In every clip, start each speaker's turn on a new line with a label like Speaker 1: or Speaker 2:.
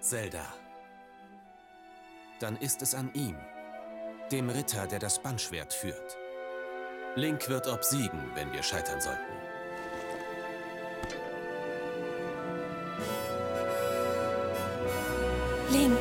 Speaker 1: Zelda. Dann ist es an ihm, dem Ritter, der das Bannschwert führt. Link wird obsiegen, wenn wir scheitern sollten.
Speaker 2: Link.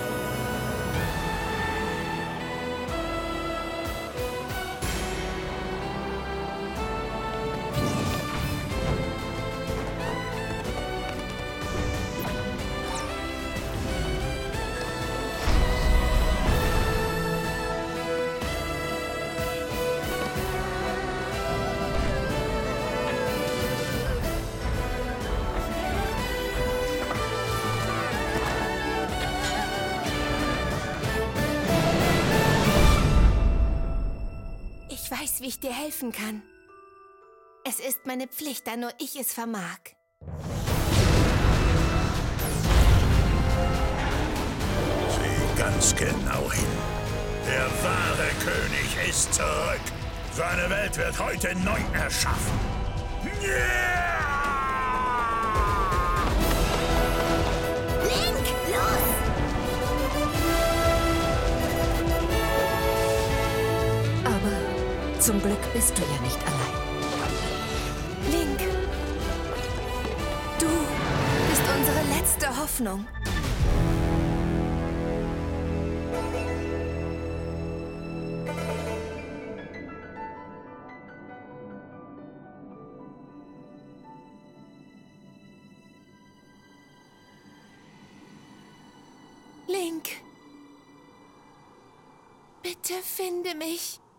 Speaker 2: Ich weiß, wie ich dir helfen kann. Es ist meine Pflicht, da nur ich es vermag.
Speaker 3: Sieh ganz genau hin. Der wahre König ist zurück. Seine Welt wird heute neu erschaffen.
Speaker 2: Link, los!
Speaker 4: Aber zum Glück bist du ja nicht allein.
Speaker 2: Link, du bist unsere letzte Hoffnung. Link, bitte finde mich.